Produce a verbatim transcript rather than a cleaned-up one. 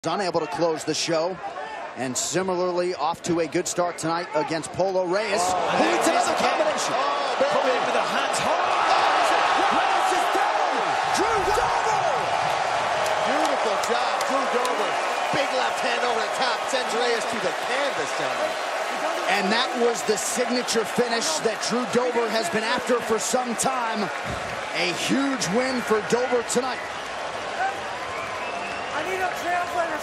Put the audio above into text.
Unable to close the show, and similarly off to a good start tonight against Polo Reyes. Oh, who needs another combination? Oh, coming in with the hands. Oh, Reyes is down. Drew Dober. Beautiful job, Drew Dober. Big left hand over the top, sends Reyes to the canvas down there. And that was the signature finish that Drew Dober has been after for some time. A huge win for Dober tonight. I need a translator.